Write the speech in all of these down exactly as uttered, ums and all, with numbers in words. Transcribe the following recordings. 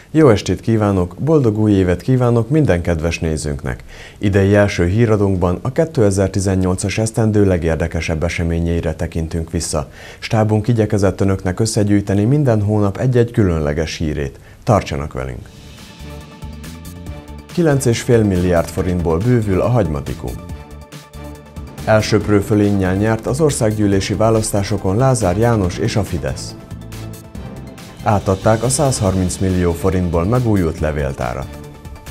Jó estét kívánok, boldog új évet kívánok minden kedves nézőnknek! Idei első híradónkban a kétezer-tizennyolcas esztendő legérdekesebb eseményeire tekintünk vissza. Stábunk igyekezett önöknek összegyűjteni minden hónap egy-egy különleges hírét. Tartsanak velünk! kilenc egész öt milliárd forintból bővül a hagymatikum. Elsöprő fölénnyel nyert az országgyűlési választásokon Lázár János és a Fidesz. Átadták a százharminc millió forintból megújult levéltárat.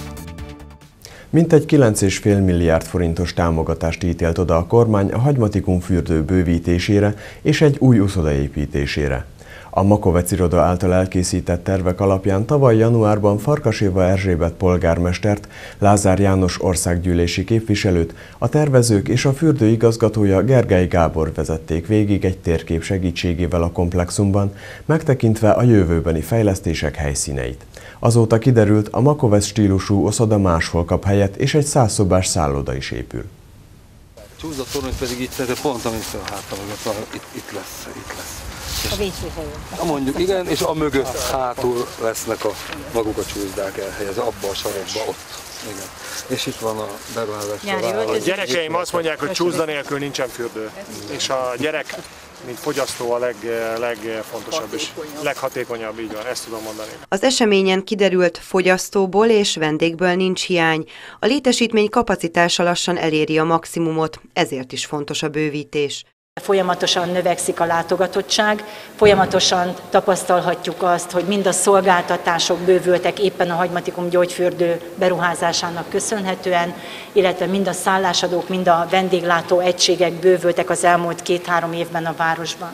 Mintegy kilenc egész öt milliárd forintos támogatást ítélt oda a kormány a hagymatikum fürdő bővítésére és egy új uszoda építésére. A Makovec iroda által elkészített tervek alapján tavaly januárban Farkas Éva Erzsébet polgármestert, Lázár János országgyűlési képviselőt, a tervezők és a fürdő igazgatója Gergely Gábor vezették végig egy térkép segítségével a komplexumban, megtekintve a jövőbeni fejlesztések helyszíneit. Azóta kiderült, a Makovec stílusú oszoda máshol kap helyet, és egy száz szobás szálloda is épül. Csúszda torony pedig itt, de pont amit a hátam mögött, itt, itt lesz, itt lesz. A vécéhelyet. Mondjuk igen, és a mögött hátul lesznek a maguk a csúszdák elhelyezve, abba a sarokba, ott. Igen. És itt van a beruházás. A gyerekeim azt mondják, hogy csúszda nélkül nincsen fürdő. És a gyerek, mint fogyasztó a leg, legfontosabb és leghatékonyabb, így van, ezt tudom mondani. Az eseményen kiderült, fogyasztóból és vendégből nincs hiány. A létesítmény kapacitása lassan eléri a maximumot, ezért is fontos a bővítés. Folyamatosan növekszik a látogatottság, folyamatosan tapasztalhatjuk azt, hogy mind a szolgáltatások bővültek éppen a hagymatikum gyógyfürdő beruházásának köszönhetően, illetve mind a szállásadók, mind a vendéglátó egységek bővültek az elmúlt két-három évben a városban.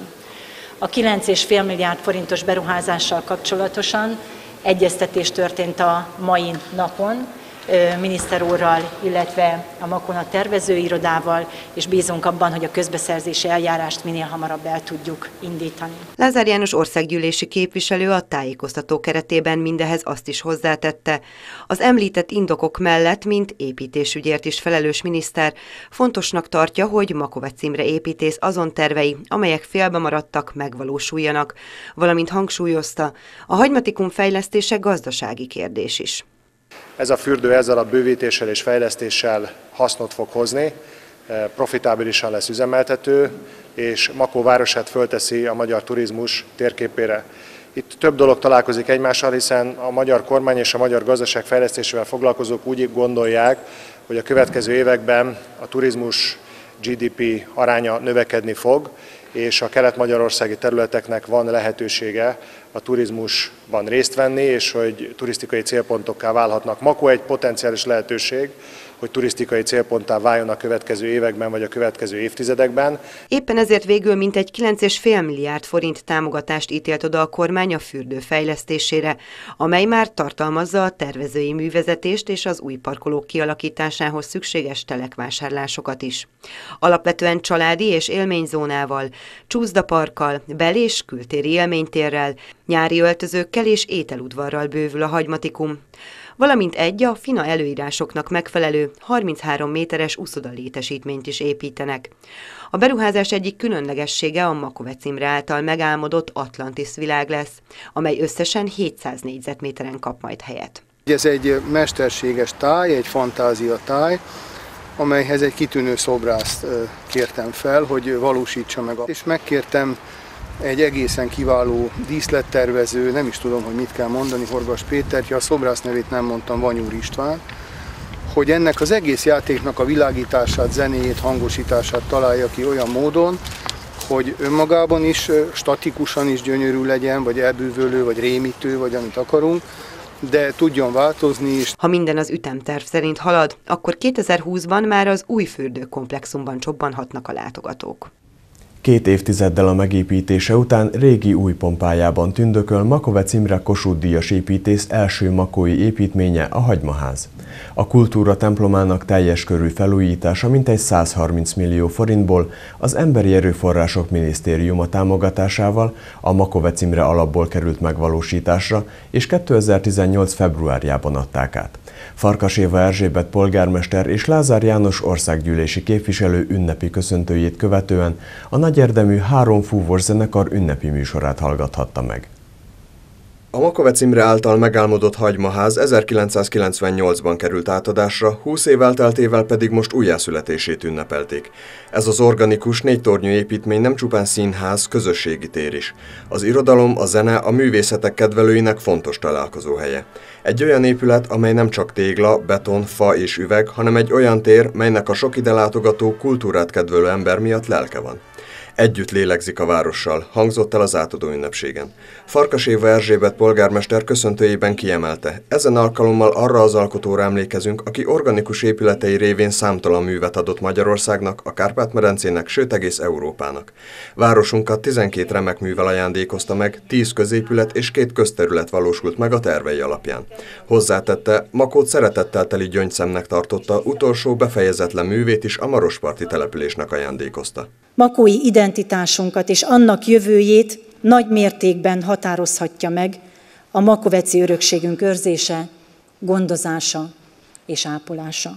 A kilenc egész öt milliárd forintos beruházással kapcsolatosan egyeztetés történt a mai napon, miniszter úrral, illetve a Makona tervezőirodával, és bízunk abban, hogy a közbeszerzési eljárást minél hamarabb el tudjuk indítani. Lázár János országgyűlési képviselő a tájékoztató keretében mindehez azt is hozzátette. Az említett indokok mellett, mint építésügyért is felelős miniszter, fontosnak tartja, hogy Makovec Imre építész azon tervei, amelyek félbe maradtak, megvalósuljanak, valamint hangsúlyozta, a hagymatikum fejlesztése gazdasági kérdés is. Ez a fürdő ezzel a bővítéssel és fejlesztéssel hasznot fog hozni, profitábilisan lesz üzemeltető, és Makó városát fölteszi a magyar turizmus térképére. Itt több dolog találkozik egymással, hiszen a magyar kormány és a magyar gazdaság fejlesztésével foglalkozók úgy gondolják, hogy a következő években a turizmus gé dé pé aránya növekedni fog, és a kelet-magyarországi területeknek van lehetősége a turizmusban részt venni, és hogy turisztikai célpontokká válhatnak. Makó egy potenciális lehetőség, hogy turisztikai célponttá váljon a következő években vagy a következő évtizedekben. Éppen ezért végül mintegy kilenc egész öt milliárd forint támogatást ítélt oda a kormány a fürdő fejlesztésére, amely már tartalmazza a tervezői művezetést és az új parkolók kialakításához szükséges telekvásárlásokat is. Alapvetően családi és élményzónával, csúszdaparkkal, bel- és kültéri élménytérrel, nyári öltözőkkel és ételudvarral bővül a hagymatikum, valamint egy a FINA előírásoknak megfelelő harminchárom méteres uszoda létesítményt is építenek. A beruházás egyik különlegessége a Makovec Imre által megálmodott Atlantis világ lesz, amely összesen hétszáz négyzetméteren kap majd helyet. Ez egy mesterséges táj, egy fantázia táj, amelyhez egy kitűnő szobrászt kértem fel, hogy valósítsa meg. És megkértem egy egészen kiváló díszlettervező, nem is tudom, hogy mit kell mondani, Horgas Péter, a szobrász nevét nem mondtam, Vanyúr István, hogy ennek az egész játéknak a világítását, zenéjét, hangosítását találja ki olyan módon, hogy önmagában is, statikusan is gyönyörű legyen, vagy elbűvölő, vagy rémítő, vagy amit akarunk, de tudjon változni is. Ha minden az ütemterv szerint halad, akkor kétezer-húszban már az új fürdőkomplexumban csobbanhatnak a látogatók. Két évtizeddel a megépítése után régi új pompájában tündököl Makovec Imre Kossuth-díjas építész első makói építménye, a Hagymaház. A kultúra templomának teljes körű felújítása mintegy százharminc millió forintból az Emberi Erőforrások Minisztériuma támogatásával a Makovec Imre alapból került megvalósításra, és kétezer-tizennyolc februárjában adták át. Farkas Éva Erzsébet polgármester és Lázár János országgyűlési képviselő ünnepi köszöntőjét követően a nagyérdemű Három fúvós zenekar ünnepi műsorát hallgathatta meg. A Makovec Imre által megálmodott hagymaház ezerkilencszázkilencvennyolcban került átadásra, húsz év elteltével pedig most újjászületését ünnepelték. Ez az organikus négytornyú építmény nem csupán színház, közösségi tér is. Az irodalom, a zene, a művészetek kedvelőinek fontos találkozóhelye. Egy olyan épület, amely nem csak tégla, beton, fa és üveg, hanem egy olyan tér, melynek a sok ide látogató, kultúrát kedvelő ember miatt lelke van. Együtt lélegzik a várossal, hangzott el az átadó ünnepségen. Farkas Éva Erzsébet polgármester köszöntőjében kiemelte, ezen alkalommal arra az alkotóra emlékezünk, aki organikus épületei révén számtalan művet adott Magyarországnak, a Kárpát-medencének, sőt egész Európának. Városunkat tizenkét remek művel ajándékozta meg, tíz középület és két közterület valósult meg a tervei alapján. Hozzátette, Makót szeretettel teli gyöngyszemnek tartotta, utolsó befejezetlen művét is a Marosparti településnek ajándékozta. Makói identitásunkat és annak jövőjét nagy mértékben határozhatja meg a makoveci örökségünk őrzése, gondozása és ápolása.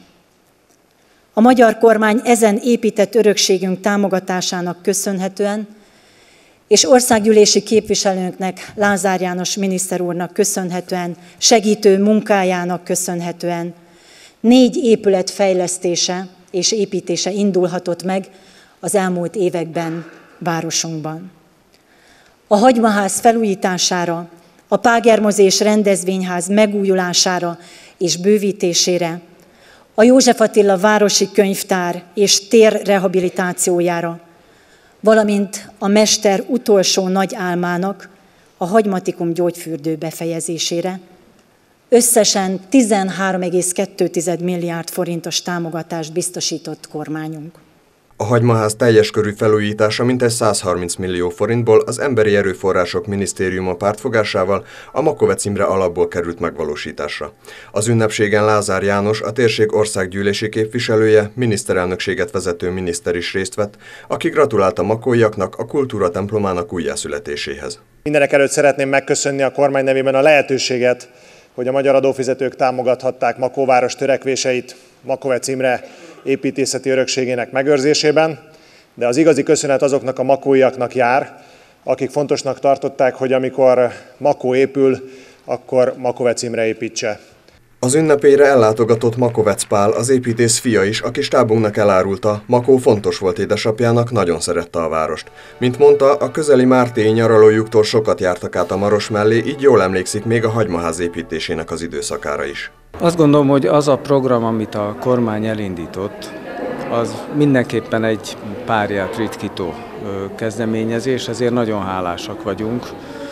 A magyar kormány ezen épített örökségünk támogatásának köszönhetően, és országgyűlési képviselőnknek, Lázár János miniszter úrnak köszönhetően, segítő munkájának köszönhetően négy épület fejlesztése és építése indulhatott meg az elmúlt években városunkban. A hagymaház felújítására, a Págermozi és rendezvényház megújulására és bővítésére, a József Attila városi könyvtár és tér rehabilitációjára, valamint a mester utolsó nagy álmának, a Hagymatikum gyógyfürdő befejezésére összesen tizenhárom egész kettő milliárd forintos támogatást biztosított kormányunk. A hagymaház teljes körű felújítása mintegy százharminc millió forintból az Emberi Erőforrások Minisztériuma pártfogásával a Makovec Imre alapból került megvalósításra. Az ünnepségen Lázár János, a térség országgyűlési képviselője, miniszterelnökséget vezető miniszter is részt vett, aki gratulált a makóiaknak a kultúra templomának újjászületéséhez. Mindenek előtt szeretném megköszönni a kormány nevében a lehetőséget, hogy a magyar adófizetők támogathatták Makóváros törekvéseit Makovec Imre építészeti örökségének megőrzésében, de az igazi köszönet azoknak a makóiaknak jár, akik fontosnak tartották, hogy amikor Makó épül, akkor Makovec Imre építse. Az ünnepére ellátogatott Makovec Pál, az építész fia is, aki stábunknak elárulta, Makó fontos volt édesapjának, nagyon szerette a várost. Mint mondta, a közeli mártéi nyaralójuktól sokat jártak át a Maros mellé, így jól emlékszik még a hagymaház építésének az időszakára is. Azt gondolom, hogy az a program, amit a kormány elindított, az mindenképpen egy párját ritkító kezdeményezés, ezért nagyon hálásak vagyunk.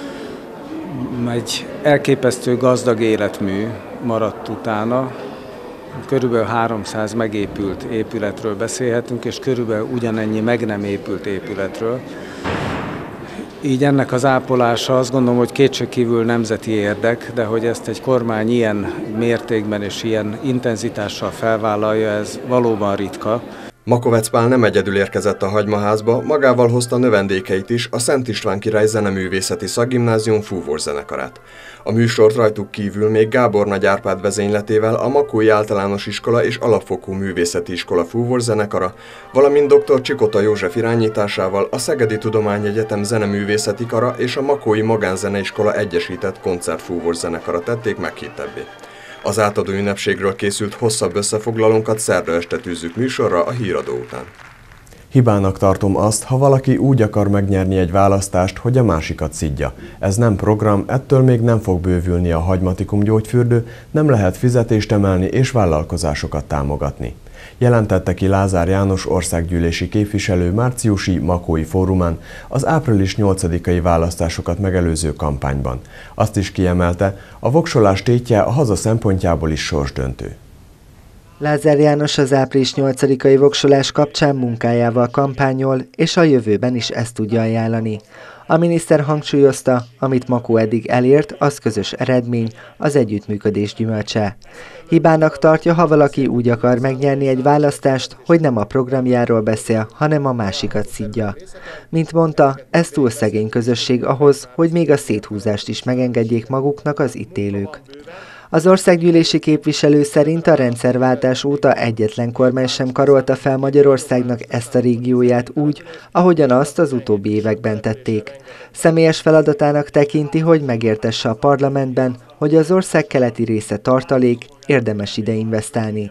Egy elképesztő gazdag életmű maradt utána, körülbelül háromszáz megépült épületről beszélhetünk, és körülbelül ugyanennyi meg nem épült épületről. Így ennek az ápolása azt gondolom, hogy kétségkívül nemzeti érdek, de hogy ezt egy kormány ilyen mértékben és ilyen intenzitással felvállalja, ez valóban ritka. Makovec Pál nem egyedül érkezett a hagymaházba, magával hozta növendékeit is, a Szent István Király Zeneművészeti Szakgimnázium fúvószenekarát. A műsort rajtuk kívül még Gábor Nagy Árpád vezényletével a Makói Általános Iskola és Alapfokú Művészeti Iskola fúvószenekara, valamint dr. Csikota József irányításával a Szegedi Tudományegyetem Zeneművészeti Kara és a Makói Magánzeneiskola egyesített koncertfúvószenekara tették meghittebbé. Az átadó ünnepségről készült hosszabb összefoglalónkat szerda este tűzzük műsorra a híradó után. Hibának tartom azt, ha valaki úgy akar megnyerni egy választást, hogy a másikat szidja. Ez nem program, ettől még nem fog bővülni a Hagymatikum gyógyfürdő, nem lehet fizetést emelni és vállalkozásokat támogatni. Jelentette ki Lázár János országgyűlési képviselő márciusi Makói fórumán az április nyolcadikai választásokat megelőző kampányban. Azt is kiemelte, a voksolás tétje a haza szempontjából is sorsdöntő. Lázár János az április nyolcadikai voksolás kapcsán munkájával kampányol, és a jövőben is ezt tudja ajánlani. A miniszter hangsúlyozta, amit Makó eddig elért, az közös eredmény, az együttműködés gyümölcse. Hibának tartja, ha valaki úgy akar megnyerni egy választást, hogy nem a programjáról beszél, hanem a másikat szidja. Mint mondta, ez túl szegény közösség ahhoz, hogy még a széthúzást is megengedjék maguknak az itt élők. Az országgyűlési képviselő szerint a rendszerváltás óta egyetlen kormány sem karolta fel Magyarországnak ezt a régióját úgy, ahogyan azt az utóbbi években tették. Személyes feladatának tekinti, hogy megértesse a parlamentben, hogy az ország keleti része tartalék, érdemes ide investálni.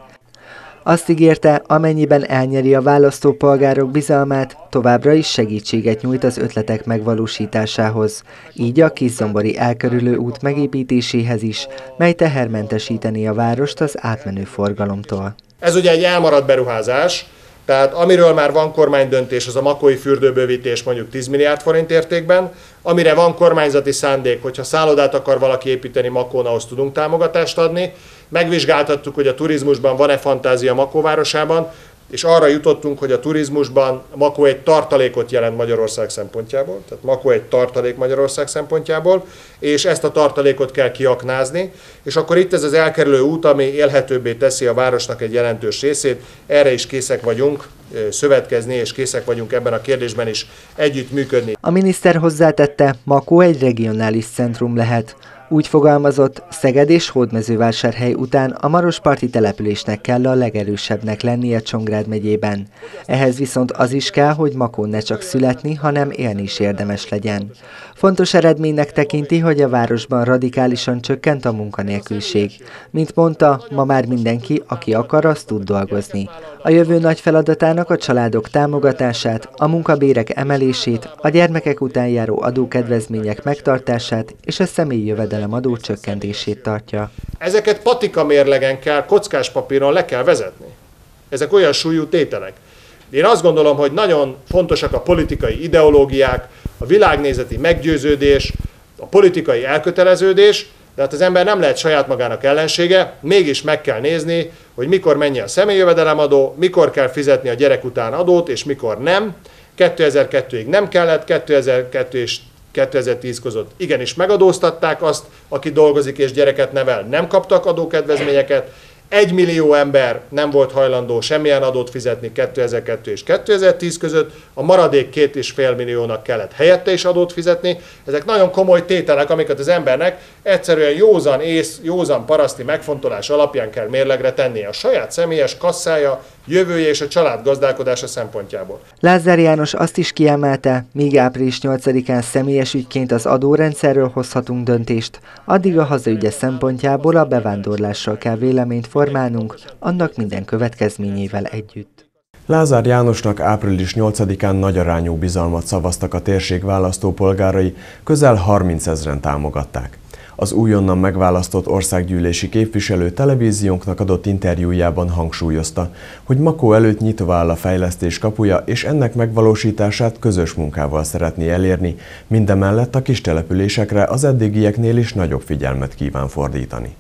Azt ígérte, amennyiben elnyeri a választópolgárok bizalmát, továbbra is segítséget nyújt az ötletek megvalósításához, így a Kiszombori elkerülő út megépítéséhez is, mely tehermentesítené a várost az átmenő forgalomtól. Ez ugye egy elmaradt beruházás, tehát amiről már van kormánydöntés, az a makói fürdőbővítés mondjuk tíz milliárd forint értékben, amire van kormányzati szándék, hogyha szállodát akar valaki építeni Makón, ahhoz tudunk támogatást adni. Megvizsgáltattuk, hogy a turizmusban van-e fantázia Makó városában, és arra jutottunk, hogy a turizmusban Makó egy tartalékot jelent Magyarország szempontjából, tehát Makó egy tartalék Magyarország szempontjából, és ezt a tartalékot kell kiaknázni, és akkor itt ez az elkerülő út, ami élhetőbbé teszi a városnak egy jelentős részét, erre is készek vagyunk szövetkezni, és készek vagyunk ebben a kérdésben is együttműködni. A miniszter hozzátette, Makó egy regionális centrum lehet. Úgy fogalmazott, Szeged és Hódmezővásárhely után a marosparti településnek kell a legerősebbnek lennie Csongrád megyében. Ehhez viszont az is kell, hogy Makón ne csak születni, hanem élni is érdemes legyen. Fontos eredménynek tekinti, hogy a városban radikálisan csökkent a munkanélküliség. Mint mondta, ma már mindenki, aki akar, az tud dolgozni. A jövő nagy feladatának a családok támogatását, a munkabérek emelését, a gyermekek után járó adókedvezmények megtartását és a személyi jövedelem adó csökkentését tartja. Ezeket patika mérlegen kell, kockás papíron le kell vezetni. Ezek olyan súlyú tételek. Én azt gondolom, hogy nagyon fontosak a politikai ideológiák, a világnézeti meggyőződés, a politikai elköteleződés, de hát az ember nem lehet saját magának ellensége, mégis meg kell nézni, hogy mikor mennyi a személyjövedelemadó, mikor kell fizetni a gyerek után adót, és mikor nem. kétezer-kettőig nem kellett, kétezer-kettő és kétezer-tíz között igenis megadóztatták azt, aki dolgozik és gyereket nevel, nem kaptak adókedvezményeket. Egy millió ember nem volt hajlandó semmilyen adót fizetni kétezer-kettő és kétezer-tíz között, a maradék két és fél milliónak kellett helyette is adót fizetni. Ezek nagyon komoly tételek, amiket az embernek egyszerűen józan ész, józan paraszti megfontolás alapján kell mérlegre tennie a saját személyes kasszája, jövője és a család gazdálkodása szempontjából. Lázár János azt is kiemelte, míg április nyolcadikán személyes ügyként az adórendszerről hozhatunk döntést, addig a hazaügye szempontjából a bevándorlásról kell véleményt formálnunk, annak minden következményével együtt. Lázár Jánosnak április nyolcadikán nagy arányú bizalmat szavaztak a térség választópolgárai, közel harmincezren támogatták. Az újonnan megválasztott országgyűlési képviselő televíziónknak adott interjújában hangsúlyozta, hogy Makó előtt nyitva áll a fejlesztés kapuja, és ennek megvalósítását közös munkával szeretné elérni, mindemellett a kistelepülésekre az eddigieknél is nagyobb figyelmet kíván fordítani.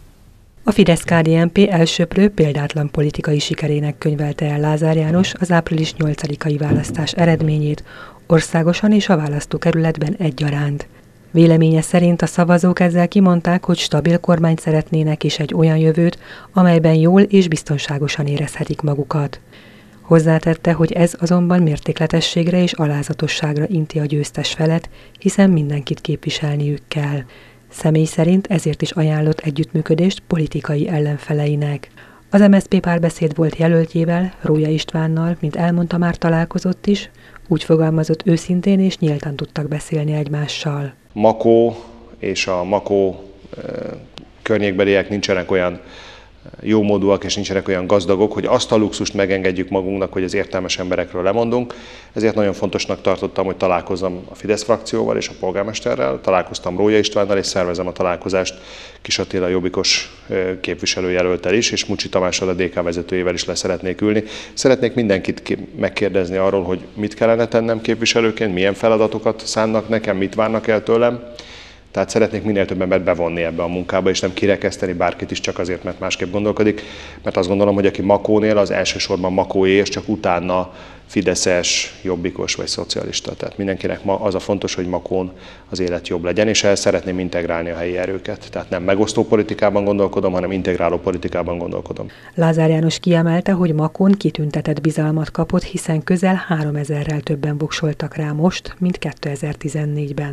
A Fidesz-ká dé en pé elsöprő példátlan politikai sikerének könyvelte el Lázár János az április nyolcadikai választás eredményét országosan és a választókerületben egyaránt. Véleménye szerint a szavazók ezzel kimondták, hogy stabil kormányt szeretnének és egy olyan jövőt, amelyben jól és biztonságosan érezhetik magukat. Hozzátette, hogy ez azonban mértékletességre és alázatosságra inti a győztes felet, hiszen mindenkit képviselniük kell. Személy szerint ezért is ajánlott együttműködést politikai ellenfeleinek. Az em es zé pé párbeszéd volt jelöltjével, Rója Istvánnal, mint elmondta, már találkozott is, úgy fogalmazott, őszintén és nyíltan tudtak beszélni egymással. Makó és a Makó környékbeliek nincsenek olyan jómódúak és nincsenek olyan gazdagok, hogy azt a luxust megengedjük magunknak, hogy az értelmes emberekről lemondunk. Ezért nagyon fontosnak tartottam, hogy találkozzam a Fidesz frakcióval és a polgármesterrel, találkoztam Rója Istvánnal, és szervezem a találkozást Kis Attila jobbikos képviselőjelölttel is, és Mucsi Tamással, a dé ká vezetőjével is le szeretnék ülni. Szeretnék mindenkit megkérdezni arról, hogy mit kellene tennem képviselőként, milyen feladatokat szánnak nekem, mit várnak el tőlem. Tehát szeretnék minél több embert bevonni ebbe a munkába, és nem kirekeszteni bárkit is csak azért, mert másképp gondolkodik. Mert azt gondolom, hogy aki Makónél, az elsősorban Makóé, és csak utána fideszes, jobbikos vagy szocialista. Tehát mindenkinek az a fontos, hogy Makón az élet jobb legyen, és ehhez szeretném integrálni a helyi erőket. Tehát nem megosztó politikában gondolkodom, hanem integráló politikában gondolkodom. Lázár János kiemelte, hogy Makón kitüntetett bizalmat kapott, hiszen közel háromezerrel többen voksoltak rá most, mint kétezer-tizennégyben.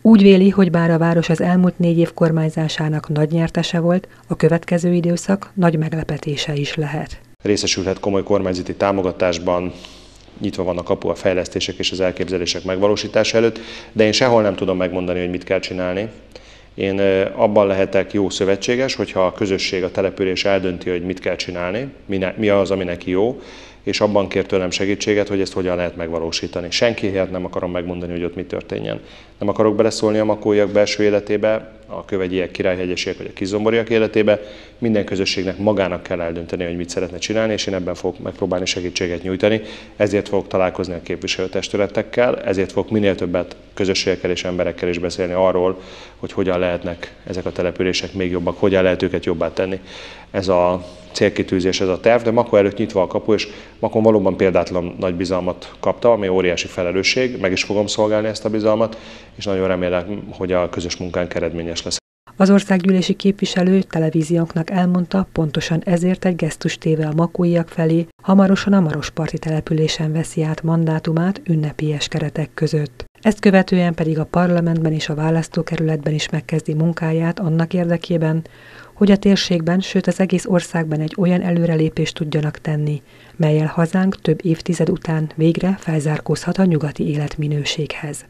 Úgy véli, hogy bár a város az elmúlt négy év kormányzásának nagy nyertese volt, a következő időszak nagy meglepetése is lehet. Részesülhet komoly kormányzati támogatásban, nyitva van a kapu a fejlesztések és az elképzelések megvalósítása előtt, de én sehol nem tudom megmondani, hogy mit kell csinálni. Én abban lehetek jó szövetséges, hogyha a közösség, a település eldönti, hogy mit kell csinálni, mi az, ami neki jó, és abban kér tőlem segítséget, hogy ezt hogyan lehet megvalósítani. Senki helyett nem akarom megmondani, hogy ott mi történjen. Nem akarok beleszólni a makóiak belső életébe, a kövegyiek, királyhegyesiek vagy a kizomboriak életébe. Minden közösségnek magának kell eldönteni, hogy mit szeretne csinálni, és én ebben fogok megpróbálni segítséget nyújtani. Ezért fogok találkozni a képviselőtestületekkel, ezért fogok minél többet közösségekkel és emberekkel is beszélni arról, hogy hogyan lehetnek ezek a települések még jobbak, hogyan lehet őket jobbá tenni. Ez a célkitűzés, ez a terv, de Makó előtt nyitva a kapu, és Makón valóban példátlan nagy bizalmat kapta, ami óriási felelősség, meg is fogom szolgálni ezt a bizalmat, és nagyon remélem, hogy a közös munkánk eredményes lesz. Az országgyűlési képviselő televíziónknak elmondta, pontosan ezért egy gesztus téve a makóiak felé, hamarosan a Marosparti településen veszi át mandátumát ünnepélyes keretek között. Ezt követően pedig a parlamentben és a választókerületben is megkezdi munkáját annak érdekében, hogy a térségben, sőt az egész országban egy olyan előrelépést tudjanak tenni, mellyel hazánk több évtized után végre felzárkózhat a nyugati életminőséghez.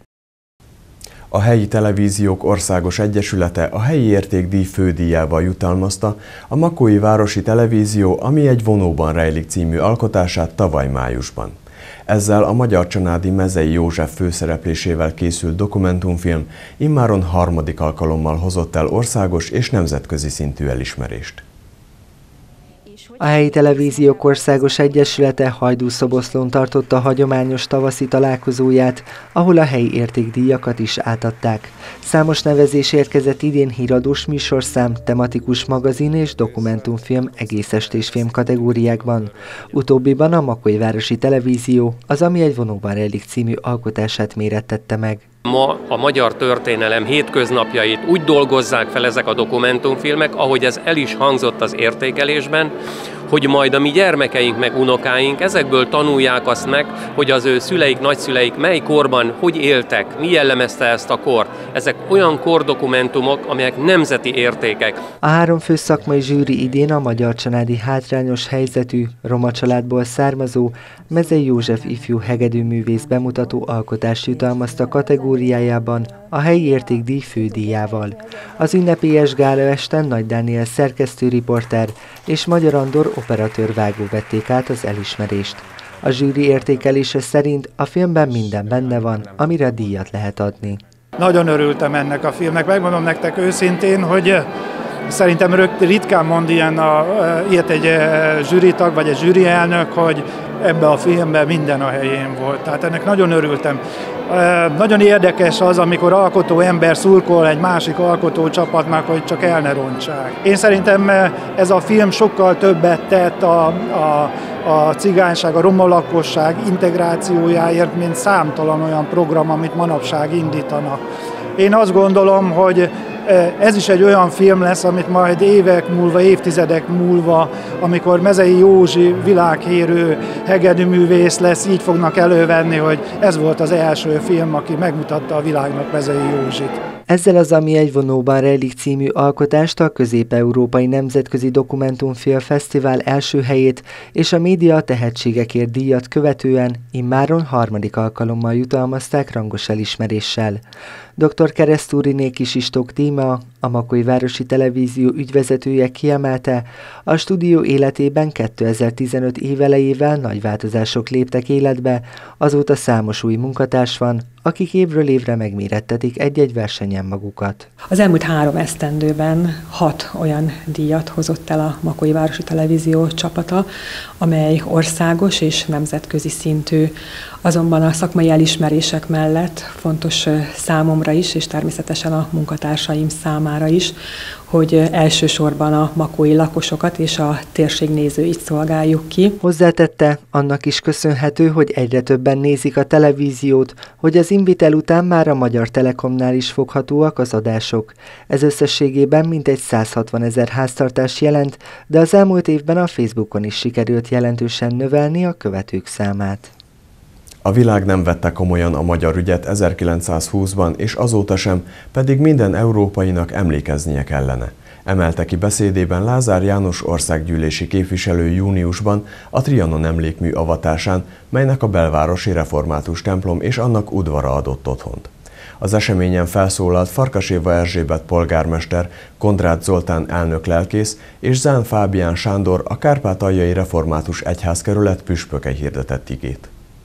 A helyi televíziók országos egyesülete a helyi értékdíj fődíjával jutalmazta a Makói Városi Televízió, ami egy vonóban rejlik című alkotását tavaly májusban. Ezzel a Magyar Csanádi Mezei József főszereplésével készült dokumentumfilm immáron harmadik alkalommal hozott el országos és nemzetközi szintű elismerést. A helyi televíziók országos egyesülete Hajdúszoboszlón tartotta a hagyományos tavaszi találkozóját, ahol a helyi értékdíjakat is átadták. Számos nevezés érkezett idén híradós műsorszám, tematikus magazin és dokumentumfilm egész estés film kategóriákban. Utóbbiban a Makói Városi Televízió az Ami egy vonóban rejlik című alkotását mérettette meg. Ma a magyar történelem hétköznapjait úgy dolgozzák fel ezek a dokumentumfilmek, ahogy ez el is hangzott az értékelésben, hogy majd a mi gyermekeink meg unokáink ezekből tanulják azt meg, hogy az ő szüleik, nagyszüleik mely korban hogy éltek, mi jellemezte ezt a kort. Ezek olyan kordokumentumok, amelyek nemzeti értékek. A három fő szakmai zsűri idén a Magyar Csanádi Hátrányos Helyzetű, roma családból származó Mezei József ifjú hegedűművész bemutató alkotást jutalmazta kategóriájában a helyi értékdíj fődíjával. Az ünnepélyes gálaesten Nagy Dániel szerkesztőriporter és Magyar Andor operatőr-vágó vették át az elismerést. A zsűri értékelése szerint a filmben minden benne van, amire díjat lehet adni. Nagyon örültem ennek a filmnek, megmondom nektek őszintén, hogy szerintem ritkán mond ilyen a, ilyet egy zsűritag vagy egy zsűrielnök, hogy ebbe a filmben minden a helyén volt. Tehát ennek nagyon örültem. Nagyon érdekes az, amikor alkotó ember szurkol egy másik alkotó csapatnak, hogy csak el ne rontsák. Én szerintem ez a film sokkal többet tett a, a, a cigányság, a roma lakosság integrációjáért, mint számtalan olyan program, amit manapság indítanak. Én azt gondolom, hogy ez is egy olyan film lesz, amit majd évek múlva, évtizedek múlva, amikor Mezei Józsi világhírű hegedűművész lesz, így fognak elővenni, hogy ez volt az első film, aki megmutatta a világnak Mezei Józsit. Ezzel az Ami egy vonóban rejlik című alkotást a Közép-Európai Nemzetközi Dokumentumfilm Fesztivál első helyét és a Média Tehetségekért díjat követően immáron harmadik alkalommal jutalmazták rangos elismeréssel. doktor Keresztúriné Kisistók Tímea, a Makói Városi Televízió ügyvezetője kiemelte, a stúdió életében kétezer-tizenöt évelejével nagy változások léptek életbe, azóta számos új munkatárs van, akik évről évre megmérettetik egy-egy versenyen magukat. Az elmúlt három esztendőben hat olyan díjat hozott el a Makói Városi Televízió csapata, amely országos és nemzetközi szintű. Azonban a szakmai elismerések mellett fontos számomra is, és természetesen a munkatársaim számára is, hogy elsősorban a makói lakosokat és a térség nézőit szolgáljuk ki. Hozzátette, annak is köszönhető, hogy egyre többen nézik a televíziót, hogy az Invitel után már a Magyar Telekomnál is foghatóak az adások. Ez összességében mintegy száz hatvanezer háztartás jelent, de az elmúlt évben a Facebookon is sikerült jelentősen növelni a követők számát. A világ nem vette komolyan a magyar ügyet ezerkilencszázhúszban, és azóta sem, pedig minden európainak emlékeznie kellene. Emelte ki beszédében Lázár János országgyűlési képviselő júniusban a Trianon emlékmű avatásán, melynek a belvárosi református templom és annak udvara adott otthont. Az eseményen felszólalt Farkas Éva Erzsébet polgármester, Kondráth Zoltán elnök-lelkész és Zán Fábián Sándor, a Kárpátaljai Református Egyházkerület püspöke hirdetett igét.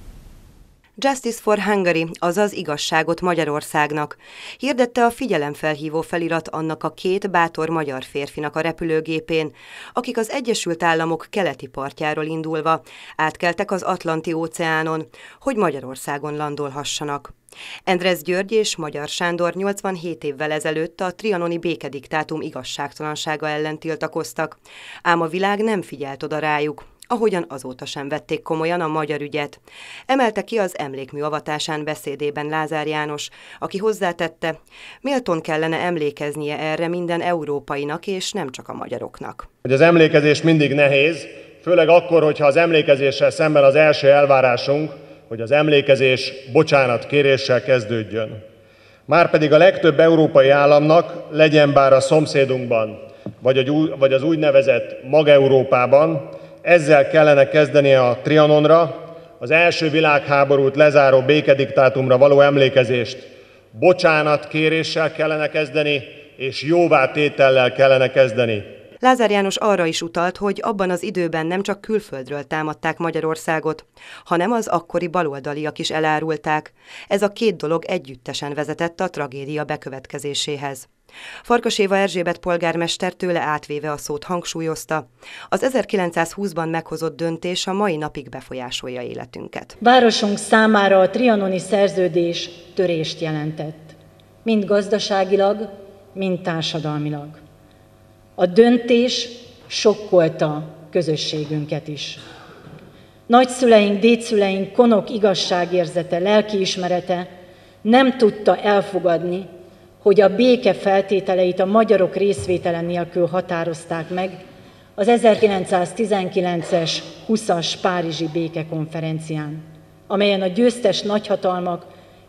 Justice for Hungary, azaz igazságot Magyarországnak, hirdette a figyelemfelhívó felirat annak a két bátor magyar férfinak a repülőgépén, akik az Egyesült Államok keleti partjáról indulva átkeltek az Atlanti-óceánon, hogy Magyarországon landolhassanak. Endresz György és Magyar Sándor nyolcvanhét évvel ezelőtt a trianoni békediktátum igazságtalansága ellen tiltakoztak, ám a világ nem figyelt oda rájuk, ahogyan azóta sem vették komolyan a magyar ügyet. Emelte ki az emlékmű avatásán beszédében Lázár János, aki hozzátette, méltón kellene emlékeznie erre minden európainak és nem csak a magyaroknak. Hogy az emlékezés mindig nehéz, főleg akkor, hogyha az emlékezéssel szemben az első elvárásunk, hogy az emlékezés bocsánatkéréssel kezdődjön. Márpedig a legtöbb európai államnak, legyen bár a szomszédunkban, vagy az úgynevezett Mag-Európában, ezzel kellene kezdenie a Trianonra, az első világháborút lezáró békediktátumra való emlékezést bocsánatkéréssel kellene kezdeni, és jóvátétellel kellene kezdeni. Lázár János arra is utalt, hogy abban az időben nem csak külföldről támadták Magyarországot, hanem az akkori baloldaliak is elárulták. Ez a két dolog együttesen vezetett a tragédia bekövetkezéséhez. Farkas Éva Erzsébet polgármester tőle átvéve a szót hangsúlyozta, az ezerkilencszázhúszban meghozott döntés a mai napig befolyásolja életünket. Városunk számára a trianoni szerződés törést jelentett, mind gazdaságilag, mind társadalmilag. A döntés sokkolta közösségünket is. Nagyszüleink, dédszüleink konok igazságérzete, lelkiismerete nem tudta elfogadni, hogy a béke feltételeit a magyarok részvétele nélkül határozták meg az ezerkilencszáztizenkilences huszas párizsi békekonferencián, amelyen a győztes nagyhatalmak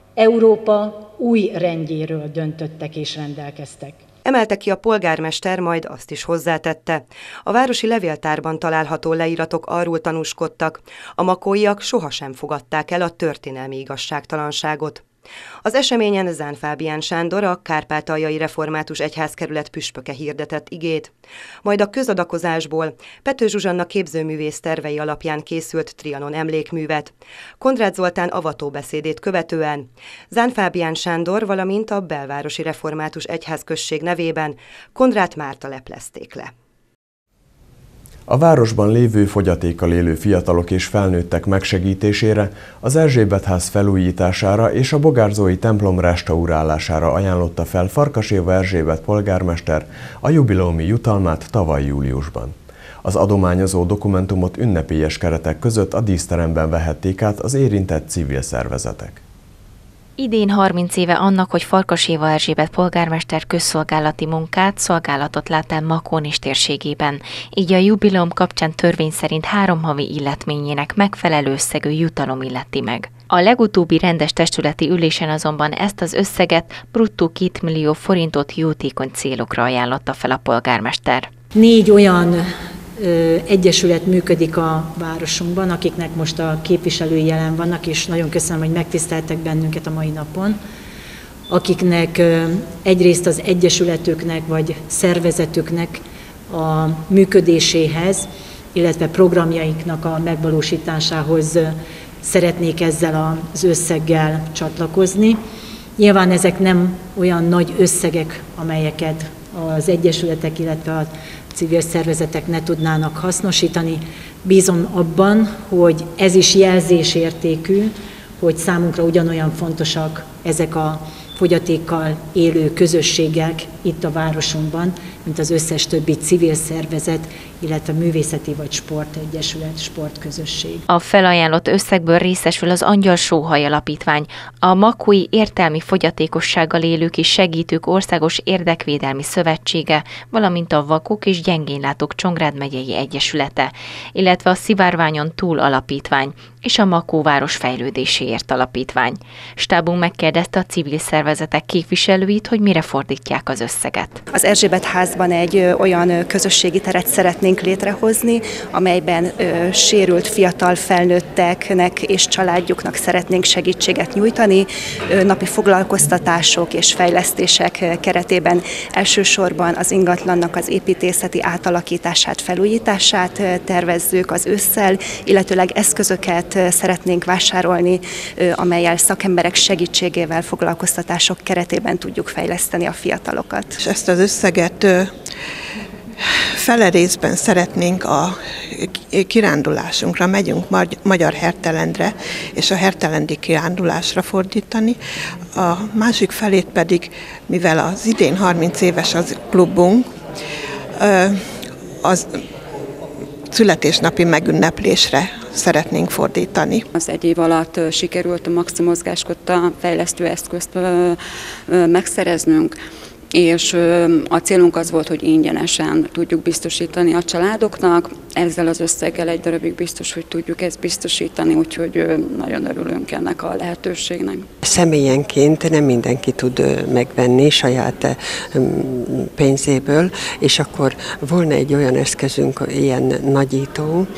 Európa új rendjéről döntöttek és rendelkeztek. Emelte ki a polgármester, majd azt is hozzátette. A városi levéltárban található leíratok arról tanúskodtak, a makóiak sohasem fogadták el a történelmi igazságtalanságot. Az eseményen Zán Fábián Sándor, a Kárpátaljai Református Egyházkerület püspöke hirdetett igét, majd a közadakozásból Pető Zsuzsanna képzőművész tervei alapján készült Trianon emlékművet, Kondráth Zoltán avatóbeszédét követően Zán Fábián Sándor, valamint a Belvárosi Református Egyházközség nevében Kondráth Márta leplezték le. A városban lévő fogyatékkal élő fiatalok és felnőttek megsegítésére, az Erzsébetház felújítására és a bogárzói templom restaurálására ajánlotta fel Farkas Éva Erzsébet polgármester a jubileumi jutalmát tavaly júliusban. Az adományozó dokumentumot ünnepélyes keretek között a díszteremben vehették át az érintett civil szervezetek. Idén harminc éve annak, hogy Farkas Éva Erzsébet polgármester közszolgálati munkát, szolgálatot lát el Makón és térségében, így a jubileum kapcsán törvény szerint három havi illetményének megfelelő összegű jutalom illeti meg. A legutóbbi rendes testületi ülésen azonban ezt az összeget, bruttó két millió forintot jótékony célokra ajánlotta fel a polgármester. Négy olyan ö, egyesület működik a városunkban, akiknek most a képviselői jelen vannak, és nagyon köszönöm, hogy megtiszteltek bennünket a mai napon, akiknek ö, egyrészt az egyesületüknek vagy szervezetüknek a működéséhez, illetve programjaiknak a megvalósításához ö, szeretnék ezzel az összeggel csatlakozni. Nyilván ezek nem olyan nagy összegek, amelyeket az egyesületek, illetve a civil szervezetek ne tudnának hasznosítani. Bízom abban, hogy ez is jelzésértékű, hogy számunkra ugyanolyan fontosak ezek a fogyatékkal élő közösségek itt a városunkban, mint az összes többi civil szervezet, illetve művészeti vagy sportegyesület, sportközösség. A felajánlott összegből részesül az Angyal Sóhaj Alapítvány, a Makói Értelmi Fogyatékossággal Élők és Segítők Országos Érdekvédelmi Szövetsége, valamint a Vakok és Gyengénlátók Csongrád megyei egyesülete, illetve a Szivárványon Túl Alapítvány és a Makó város fejlődéséért alapítvány. Stábunk megkérdezte a civil szervezetek képviselőit, hogy mire fordítják az összeget. Az Erzsébet házban egy olyan közösségi teret szeretnénk létrehozni, amelyben ö, sérült fiatal felnőtteknek és családjuknak szeretnénk segítséget nyújtani, ö, napi foglalkoztatások és fejlesztések keretében elsősorban az ingatlannak az építészeti átalakítását, felújítását tervezzük az ősszel, illetőleg eszközöket szeretnénk vásárolni, amellyel szakemberek segítségével foglalkoztatások keretében tudjuk fejleszteni a fiatalokat. És ezt az összeget fele részben szeretnénk a kirándulásunkra, megyünk Magyar Hertelendre, és a hertelendi kirándulásra fordítani. A másik felét pedig, mivel az idén harminc éves az klubunk, az születésnapi megünneplésre szeretnénk fordítani. Az egy év alatt sikerült a Maxi Mozgáskutta fejlesztő eszközt megszereznünk, és a célunk az volt, hogy ingyenesen tudjuk biztosítani a családoknak. Ezzel az összeggel egy darabig biztos, hogy tudjuk ezt biztosítani, úgyhogy nagyon örülünk ennek a lehetőségnek. Személyenként nem mindenki tud megvenni saját pénzéből, és akkor volna egy olyan eszközünk, ilyen nagyító,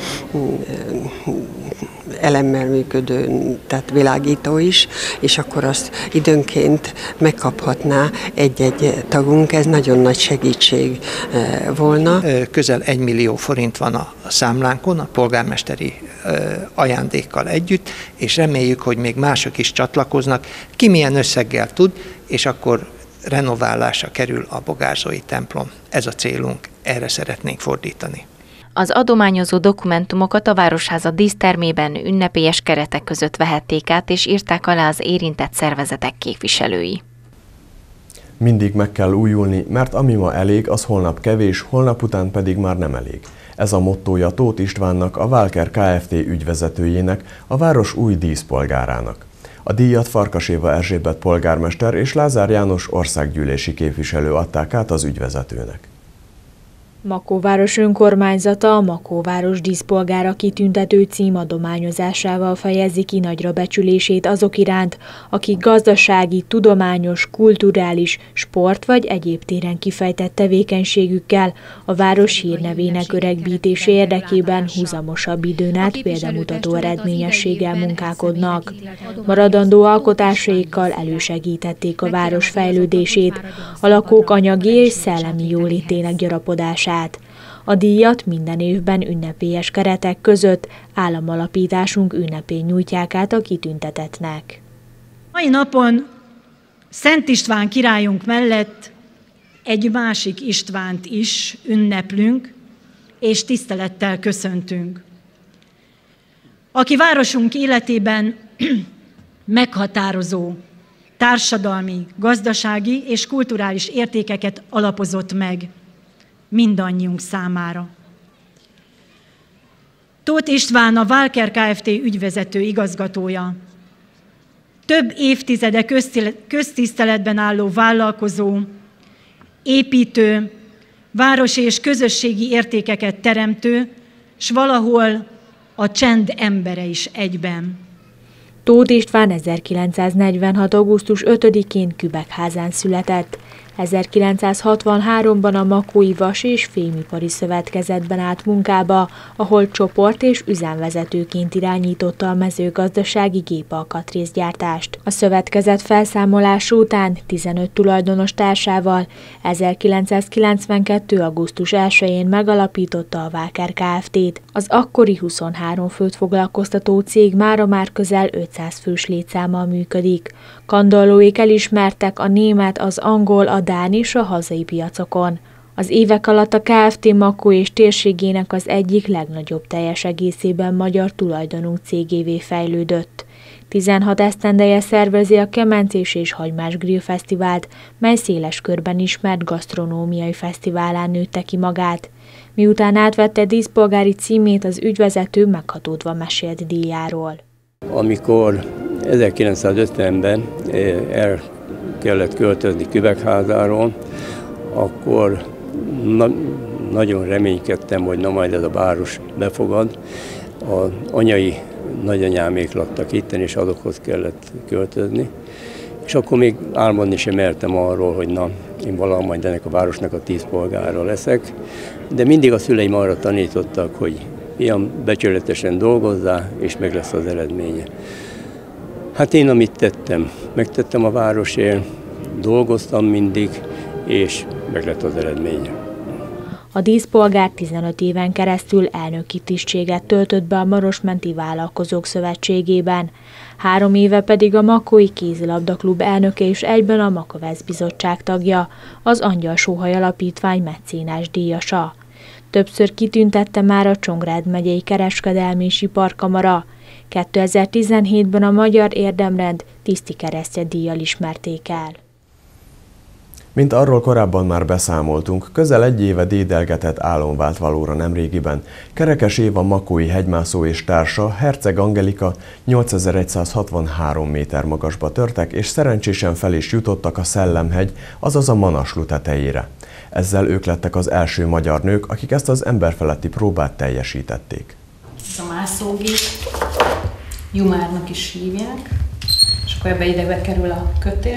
elemmel működő, tehát világító is, és akkor azt időnként megkaphatná egy-egy tagunk, ez nagyon nagy segítség volna. Közel egy millió forint van a számlánkon, a polgármesteri ajándékkal együtt, és reméljük, hogy még mások is csatlakoznak, ki milyen összeggel tud, és akkor renoválásra kerül a bogárzói templom. Ez a célunk, erre szeretnénk fordítani. Az adományozó dokumentumokat a Városháza dísztermében ünnepélyes keretek között vehették át, és írták alá az érintett szervezetek képviselői. Mindig meg kell újulni, mert ami ma elég, az holnap kevés, holnap után pedig már nem elég. Ez a mottója Tóth Istvánnak, a Walker Kft. Ügyvezetőjének, a város új díszpolgárának. A díjat Farkas Éva Erzsébet polgármester és Lázár János országgyűlési képviselő adták át az ügyvezetőnek. Makóváros önkormányzata a Makóváros díszpolgára kitüntető cím adományozásával fejezi ki nagyra becsülését azok iránt, akik gazdasági, tudományos, kulturális, sport vagy egyéb téren kifejtett tevékenységükkel a város hírnevének öregbítése érdekében húzamosabb időn át példamutató eredményességgel munkálkodnak. Maradandó alkotásaikkal elősegítették a város fejlődését, a lakók anyagi és szellemi jólétének gyarapodását. A díjat minden évben ünnepélyes keretek között államalapításunk ünnepén nyújtják át a kitüntetettnek. Mai napon Szent István királyunk mellett egy másik Istvánt is ünneplünk, és tisztelettel köszöntünk, aki városunk életében meghatározó társadalmi, gazdasági és kulturális értékeket alapozott meg mindannyiunk számára. Tóth István a Walker Kft. Ügyvezető igazgatója. Több évtizede köztiszteletben álló vállalkozó, építő, városi és közösségi értékeket teremtő, s valahol a csend embere is egyben. Tóth István ezerkilencszáznegyvenhat. augusztus ötödikén Kübekházán született. ezerkilencszázhatvanháromban a Makói Vas- és Fémipari Szövetkezetben állt munkába, ahol csoport- és üzemvezetőként irányította a mezőgazdasági gépalkatrészgyártást. A szövetkezet felszámolása után tizenöt tulajdonos társával ezerkilencszázkilencvenkettő. augusztus elsején megalapította a Walker Kft-t. Az akkori huszonhárom főt foglalkoztató cég mára már közel ötszáz fős létszámmal működik. Kandallóik elismertek a német, az angol, a dán és a hazai piacokon. Az évek alatt a Kft. Makó és térségének az egyik legnagyobb teljes egészében magyar tulajdonú cégévé fejlődött. tizenhat esztendeje szervezi a Kemencés és Hagymás Grill Fesztivált, mely széles körben ismert gasztronómiai fesztiválán nőtte ki magát. Miután átvette díszpolgári címét, az ügyvezető meghatódva mesélt díjáról. Amikor ezerkilencszázötvenben el kellett költözni Küvegházáról, akkor na, nagyon reménykedtem, hogy na majd ez a város befogad. Az anyai nagyanyámék laktak itten, és azokhoz kellett költözni. És akkor még álmodni sem mertem arról, hogy na, én valahol majd ennek a városnak a díszpolgára leszek. De mindig a szüleim arra tanítottak, hogy fiam, becsületesen dolgozzál, és meg lesz az eredménye. Hát én amit tettem, megtettem a városért, dolgoztam mindig, és meg lett az eredménye. A díszpolgár tizenöt éven keresztül elnöki tisztséget töltött be a Marosmenti Vállalkozók Szövetségében, három éve pedig a Makói Kézilabdaklub elnöke és egyben a Makovec Bizottság tagja, az Angyal Sóhaj Alapítvány mecénás díjasa. Többször kitüntette már a Csongrád megyei kereskedelmi és iparkamara. kétezer-tizenhétben a Magyar Érdemrend Tiszti Keresztje díjjal ismerték el. Mint arról korábban már beszámoltunk, közel egy éve dédelgetett álom vált valóra nemrégiben. Kerekes Éva makói hegymászó és társa, Herceg Angelika nyolcezer-egyszázhatvanhárom méter magasba törtek, és szerencsésen fel is jutottak a Szellemhegy, azaz a Manaslu tetejére. Ezzel ők lettek az első magyar nők, akik ezt az emberfeletti próbát teljesítették. Ez a mászógép, Jumárnak is hívják, és akkor ebbe ide kerül a kötél,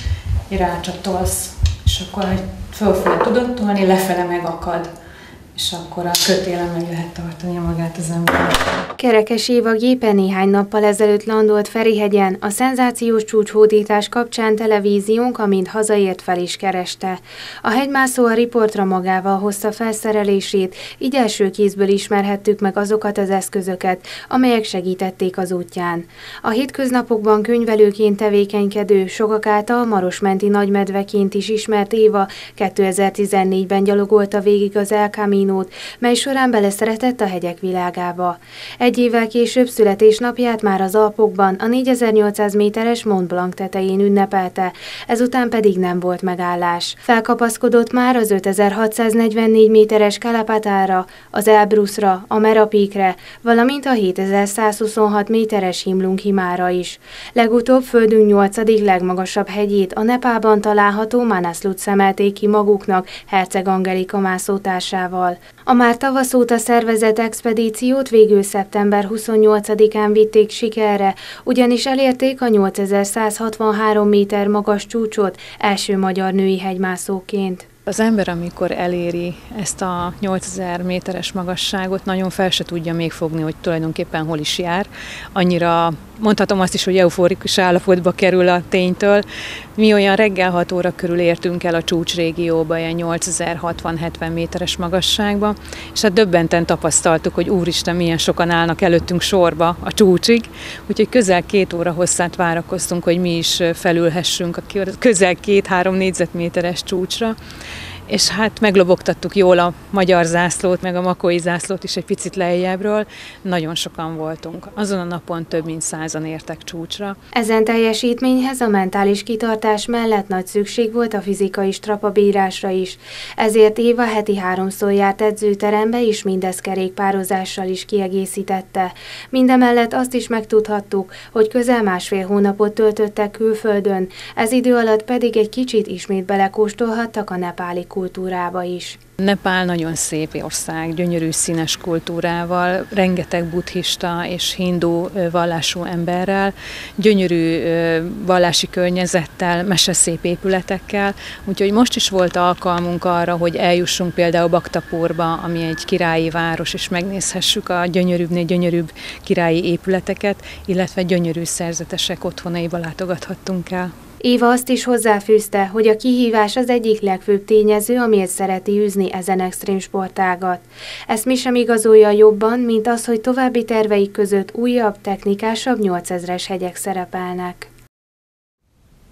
rácsatolsz, és akkor fölfele tudod tolni, lefele megakad, és akkor a kötélen meg lehet tartani magát az ember. Kerekes Éva gépe néhány nappal ezelőtt landolt Ferihegyen, a szenzációs csúcshódítás kapcsán televíziónk, amint hazaért, fel is kereste. A hegymászó a riportra magával hozta felszerelését, így első kézből ismerhettük meg azokat az eszközöket, amelyek segítették az útján. A hétköznapokban könyvelőként tevékenykedő, sokak által marosmenti nagymedveként is ismert Éva kétezer-tizennégyben gyalogolta végig az El Caminót, mely során beleszeretett a hegyek világába. Egy évvel később születésnapját már az Alpokban, a négyezer-nyolcszáz méteres Mont Blanc tetején ünnepelte, ezután pedig nem volt megállás. Felkapaszkodott már az ötezer-hatszáznegyvennégy méteres Kalapatára, az Elbrusra, a Merapikre, valamint a hétezer-százhuszonhat méteres Himlung Himára is. Legutóbb földünk nyolcadik legmagasabb hegyét, a Nepálban található Manaslut szemelték ki maguknak Herceg Angelika mászótársával. A már tavasz óta szervezett expedíciót végül szeptember huszonnyolcadikán vitték sikerre, ugyanis elérték a nyolcezer-százhatvanhárom méter magas csúcsot első magyar női hegymászóként. Az ember, amikor eléri ezt a nyolcezer méteres magasságot, nagyon fel se tudja még fogni, hogy tulajdonképpen hol is jár. Annyira, mondhatom azt is, hogy euforikus állapotba kerül a ténytől. Mi olyan reggel hat óra körül értünk el a csúcsrégióba, ilyen nyolcezer-hatvan-hetven méteres magasságba, és hát döbbenten tapasztaltuk, hogy úristen, milyen sokan állnak előttünk sorba a csúcsig, úgyhogy közel két óra hosszát várakoztunk, hogy mi is felülhessünk a közel két-három négyzetméteres csúcsra. És hát meglobogtattuk jól a magyar zászlót, meg a makói zászlót is egy picit lejjebbről. Nagyon sokan voltunk. Azon a napon több mint százan értek csúcsra. Ezen teljesítményhez a mentális kitartás mellett nagy szükség volt a fizikai strapabírásra is. Ezért Éva heti háromszor járt edzőterembe, és mindezt kerékpározással is kiegészítette. Mindemellett azt is megtudhattuk, hogy közel másfél hónapot töltöttek külföldön, ez idő alatt pedig egy kicsit ismét belekóstolhattak a nepáli kultúrába is. Nepál nagyon szép ország, gyönyörű színes kultúrával, rengeteg buddhista és hindu vallású emberrel, gyönyörű vallási környezettel, meseszép épületekkel, úgyhogy most is volt alkalmunk arra, hogy eljussunk például Bhaktapurba, ami egy királyi város, és megnézhessük a gyönyörűbbnél gyönyörűbb királyi épületeket, illetve gyönyörű szerzetesek otthonaiba látogathattunk el. Éva azt is hozzáfűzte, hogy a kihívás az egyik legfőbb tényező, amiért szereti űzni ezen extrém sportágat. Ezt mi sem igazolja jobban, mint az, hogy további terveik között újabb, technikásabb nyolcezres hegyek szerepelnek.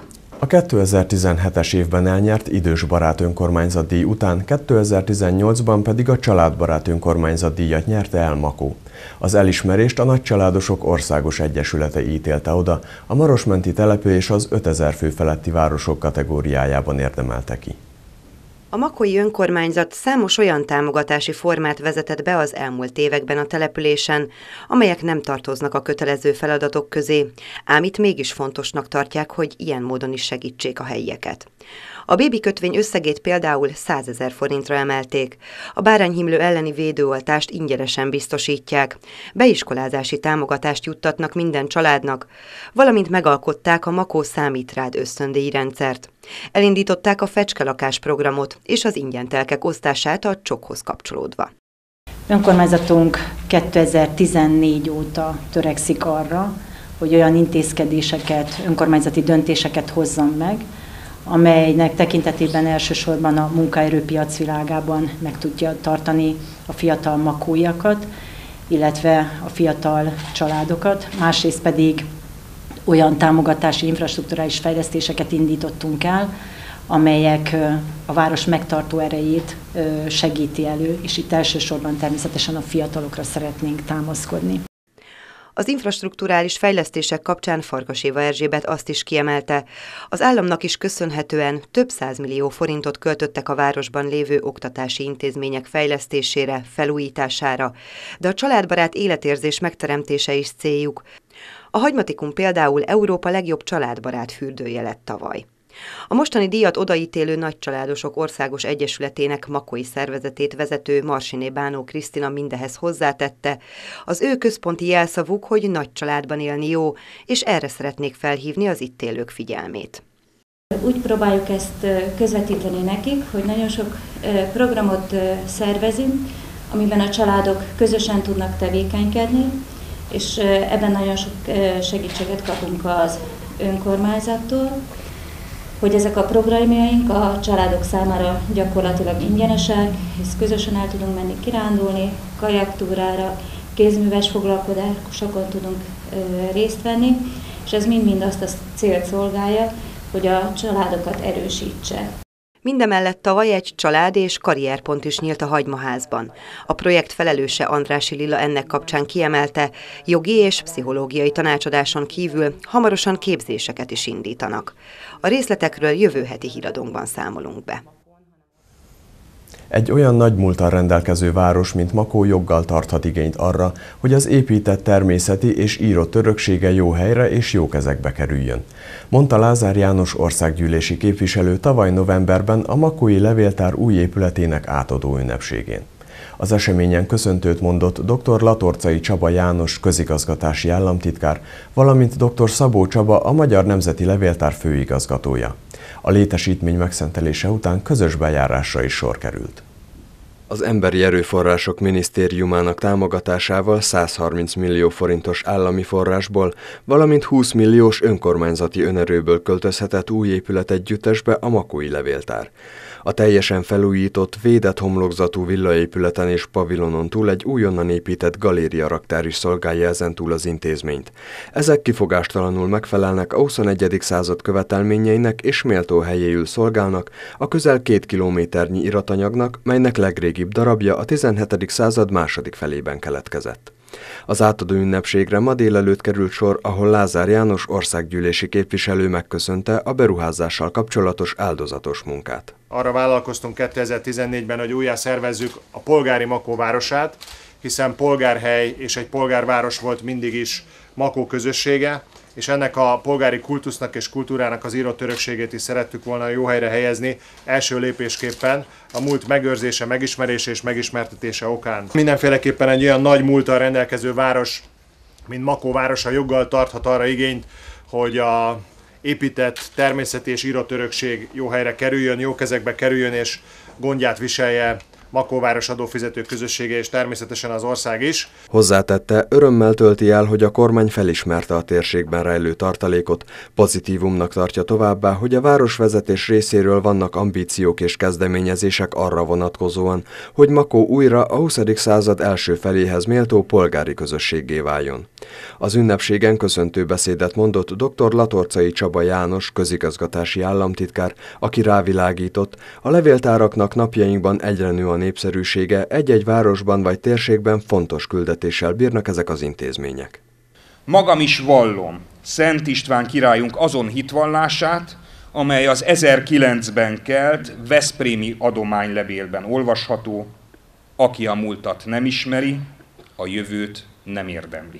A kétezer-tizenhetes évben elnyert Idős Barát Önkormányzat díj után kétezer-tizennyolcban pedig a Családbarát Önkormányzat díjat nyerte el Makó. Az elismerést a Nagycsaládosok Országos Egyesülete ítélte oda, a Marosmenti telepő és az ötezer fő feletti városok kategóriájában érdemelte ki. A makói önkormányzat számos olyan támogatási formát vezetett be az elmúlt években a településen, amelyek nem tartoznak a kötelező feladatok közé, ám itt mégis fontosnak tartják, hogy ilyen módon is segítsék a helyieket. A bébi kötvény összegét például százezer forintra emelték, a bárányhimlő elleni védőoltást ingyenesen biztosítják, beiskolázási támogatást juttatnak minden családnak, valamint megalkották a Makó Számít rád ösztöndíj rendszert. Elindították a fecskelakás programot és az ingyentelkek osztását a csokhoz kapcsolódva. Önkormányzatunk kétezer-tizennégy óta törekszik arra, hogy olyan intézkedéseket, önkormányzati döntéseket hozzon meg, amelynek tekintetében elsősorban a munkaerőpiac világában meg tudja tartani a fiatal makóiakat, illetve a fiatal családokat, másrészt pedig olyan támogatási infrastrukturális fejlesztéseket indítottunk el, amelyek a város megtartó erejét segíti elő, és itt elsősorban természetesen a fiatalokra szeretnénk támaszkodni. Az infrastrukturális fejlesztések kapcsán Farkas Éva Erzsébet azt is kiemelte, az államnak is köszönhetően több százmillió forintot költöttek a városban lévő oktatási intézmények fejlesztésére, felújítására, de a családbarát életérzés megteremtése is céljuk. A Hagymatikum például Európa legjobb családbarát fürdője lett tavaly. A mostani díjat odaítélő Nagycsaládosok Országos Egyesületének makói szervezetét vezető Marsiné Bánó Krisztina mindehez hozzátette, az ő központi jelszavuk, hogy nagy családban élni jó, és erre szeretnék felhívni az itt élők figyelmét. Úgy próbáljuk ezt közvetíteni nekik, hogy nagyon sok programot szervezünk, amiben a családok közösen tudnak tevékenykedni, és ebben nagyon sok segítséget kapunk az önkormányzattól, hogy ezek a programjaink a családok számára gyakorlatilag ingyenesek, hisz közösen el tudunk menni kirándulni, kajaktúrára, kézműves foglalkozásokon tudunk részt venni, és ez mind-mind azt a célt szolgálja, hogy a családokat erősítse. Mindemellett tavaly egy család és karrierpont is nyílt a Hagymaházban. A projekt felelőse Andrássy Lilla ennek kapcsán kiemelte, jogi és pszichológiai tanácsadáson kívül hamarosan képzéseket is indítanak. A részletekről jövő heti híradónkban számolunk be. Egy olyan nagy múlttal rendelkező város, mint Makó joggal tarthat igényt arra, hogy az épített természeti és írott öröksége jó helyre és jó kezekbe kerüljön, mondta Lázár János országgyűlési képviselő tavaly novemberben a makói levéltár új épületének átadó ünnepségén. Az eseményen köszöntőt mondott dr. Latorcai Csaba János közigazgatási államtitkár, valamint dr. Szabó Csaba, a Magyar Nemzeti Levéltár főigazgatója. A létesítmény megszentelése után közös bejárásra is sor került. Az Emberi Erőforrások Minisztériumának támogatásával százharminc millió forintos állami forrásból, valamint húsz milliós önkormányzati önerőből költözhetett új épület együttesbe a makói levéltár. A teljesen felújított, védett homlokzatú villaépületen és pavilonon túl egy újonnan épített galériaraktár is szolgálja ezentúl az intézményt. Ezek kifogástalanul megfelelnek a huszonegyedik század követelményeinek és méltó helyéül szolgálnak a közel két kilométernyi iratanyagnak, melynek legrégibb darabja a tizenhetedik század második felében keletkezett. Az átadó ünnepségre ma délelőtt került sor, ahol Lázár János országgyűlési képviselő megköszönte a beruházással kapcsolatos áldozatos munkát. Arra vállalkoztunk kétezer-tizennégyben, hogy újjá szervezzük a polgári Makó városát, hiszen polgárhely és egy polgárváros volt mindig is Makó közössége, és ennek a polgári kultusznak és kultúrának az írott örökségét is szerettük volna jó helyre helyezni, első lépésképpen a múlt megőrzése, megismerése és megismertetése okán. Mindenféleképpen egy olyan nagy múlttal rendelkező város, mint Makó városa joggal tarthat arra igényt, hogy a épített természeti és írott örökség jó helyre kerüljön, jó kezekbe kerüljön és gondját viselje Makóváros adófizető közössége és természetesen az ország is. Hozzátette, örömmel tölti el, hogy a kormány felismerte a térségben rejlő tartalékot, pozitívumnak tartja továbbá, hogy a városvezetés részéről vannak ambíciók és kezdeményezések arra vonatkozóan, hogy Makó újra a huszadik század első feléhez méltó polgári közösséggé váljon. Az ünnepségen köszöntő beszédet mondott dr. Latorcai Csaba János, közigazgatási államtitkár, aki rávilágított, a levéltáraknak napjainkban egyre nő a népszerűsége, egy-egy városban vagy térségben fontos küldetéssel bírnak ezek az intézmények. Magam is vallom Szent István királyunk azon hitvallását, amely az ezerkilencben kelt veszprémi adománylevélben olvasható: aki a múltat nem ismeri, a jövőt nem érdemli.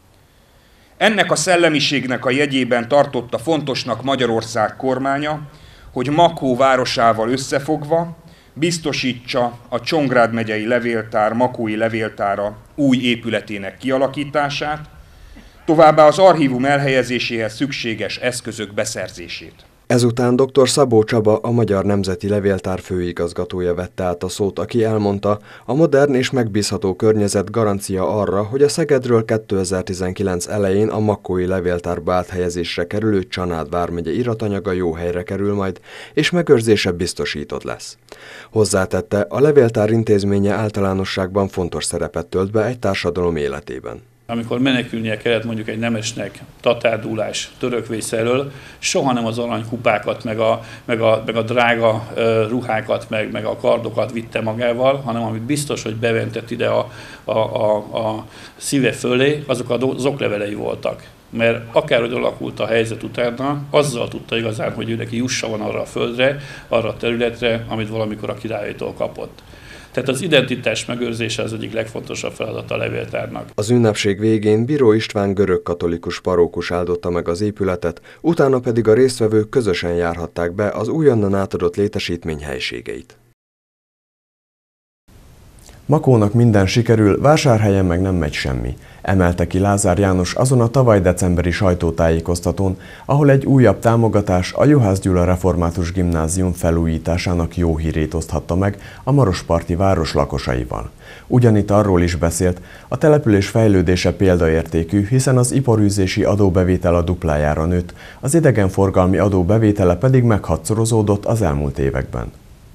Ennek a szellemiségnek a jegyében tartotta fontosnak Magyarország kormánya, hogy Makó városával összefogva biztosítsa a Csongrád megyei levéltár makói levéltára új épületének kialakítását, továbbá az archívum elhelyezéséhez szükséges eszközök beszerzését. Ezután dr. Szabó Csaba, a Magyar Nemzeti Levéltár főigazgatója vette át a szót, aki elmondta, a modern és megbízható környezet garancia arra, hogy a Szegedről kétezer-tizenkilenc elején a makói levéltárba áthelyezésre kerülő Csanád vármegye iratanyaga jó helyre kerül majd, és megőrzése biztosított lesz. Hozzátette, a levéltár intézménye általánosságban fontos szerepet tölt be egy társadalom életében. Amikor menekülnie kellett mondjuk egy nemesnek tatárdulás, törökvész elől, soha nem az aranykupákat, meg a, meg a, meg a drága ruhákat, meg, meg a kardokat vitte magával, hanem amit biztos, hogy beventett ide a, a, a, a szíve fölé, azok az oklevelei voltak. Mert akárhogy alakult a helyzet utána, azzal tudta igazán, hogy ő neki jussa van arra a földre, arra a területre, amit valamikor a királytól kapott. Tehát az identitás megőrzése az egyik legfontosabb feladata a levéltárnak. Az ünnepség végén Bíró István görög-katolikus parókus áldotta meg az épületet, utána pedig a résztvevők közösen járhatták be az újonnan átadott létesítmény helységeit. Makónak minden sikerül, Vásárhelyen meg nem megy semmi, emelte ki Lázár János azon a tavaly decemberi sajtótájékoztatón, ahol egy újabb támogatás, a Juhász Gyula Református Gimnázium felújításának jó hírét oszthatta meg a marosparti város lakosaival. Ugyanitt arról is beszélt, a település fejlődése példaértékű, hiszen az iparűzési adóbevétel a duplájára nőtt, az idegenforgalmi adóbevétele pedig meghatszorozódott az elmúlt években.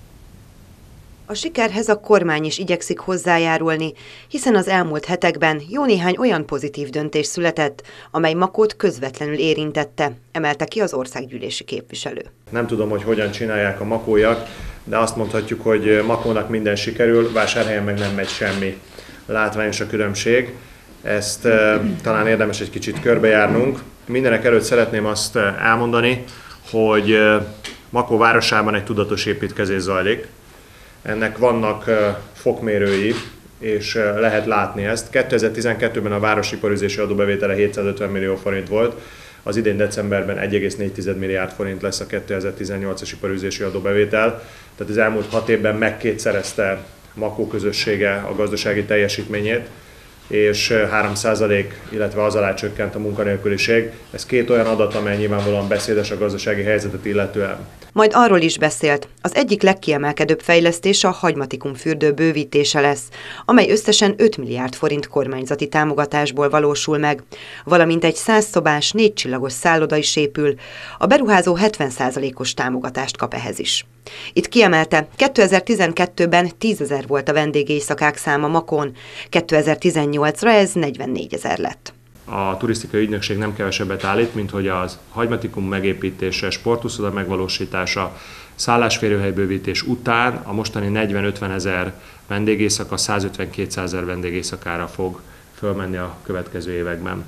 A sikerhez a kormány is igyekszik hozzájárulni, hiszen az elmúlt hetekben jó néhány olyan pozitív döntés született, amely Makót közvetlenül érintette, emelte ki az országgyűlési képviselő. Nem tudom, hogy hogyan csinálják a makóiak, de azt mondhatjuk, hogy Makónak minden sikerül, Vásárhelyen meg nem megy semmi. Látványos a különbség, ezt e, talán érdemes egy kicsit körbejárnunk. Mindenek előtt szeretném azt elmondani, hogy Makó városában egy tudatos építkezés zajlik. Ennek vannak fokmérői, és lehet látni ezt. kétezer-tizenkettőben a városiparűzési adóbevétele hétszázötven millió forint volt, az idén decemberben egy egész négy milliárd forint lesz a kétezer-tizennyolcas iparűzési adóbevétel. Tehát az elmúlt hat évben megkétszerezte Makó közössége a gazdasági teljesítményét, és három százalék, illetve az alá csökkent a munkanélküliség. Ez két olyan adat, amely nyilvánvalóan beszédes a gazdasági helyzetet illetően. Majd arról is beszélt, az egyik legkiemelkedőbb fejlesztés a Hagymatikum fürdő bővítése lesz, amely összesen öt milliárd forint kormányzati támogatásból valósul meg, valamint egy száz szobás, négy csillagos szálloda is épül, a beruházó hetven százalékos támogatást kap ehhez is. Itt kiemelte, kétezer-tizenkettőben tízezer volt a vendégéjszakák száma Makón, kétezer-tizennyolcra ez negyvennégyezer lett. A turisztikai ügynökség nem kevesebbet állít, mint hogy az Hagymatikum megépítése, sportuszoda megvalósítása, szállásférőhelybővítés után a mostani negyven-ötven ezer vendégészaka százötven-kétszázezer vendégészakára fog fölmenni a következő években.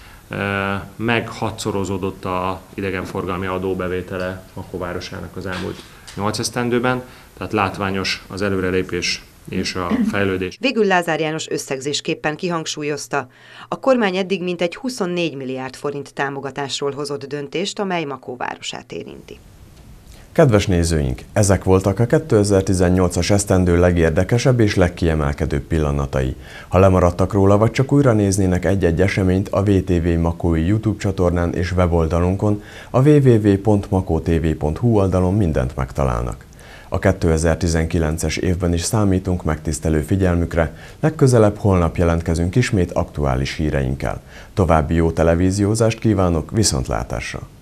Meghatszorozódott az idegenforgalmi adóbevétele Makó városának az elmúlt nyolc esztendőben, tehát látványos az előrelépés és a fejlődés. Végül Lázár János összegzésképpen kihangsúlyozta, a kormány eddig mintegy huszonnégy milliárd forint támogatásról hozott döntést, amely Makó városát érinti. Kedves nézőink, ezek voltak a kétezer-tizennyolcas esztendő legérdekesebb és legkiemelkedőbb pillanatai. Ha lemaradtak róla, vagy csak újra néznének egy-egy eseményt, a vé té vé Makói YouTube csatornán és weboldalunkon, a double-u double-u double-u pont makótv pont hu oldalon mindent megtalálnak. A kétezer-tizenkilences évben is számítunk megtisztelő figyelmükre, legközelebb holnap jelentkezünk ismét aktuális híreinkkel. További jó televíziózást kívánok, viszontlátásra!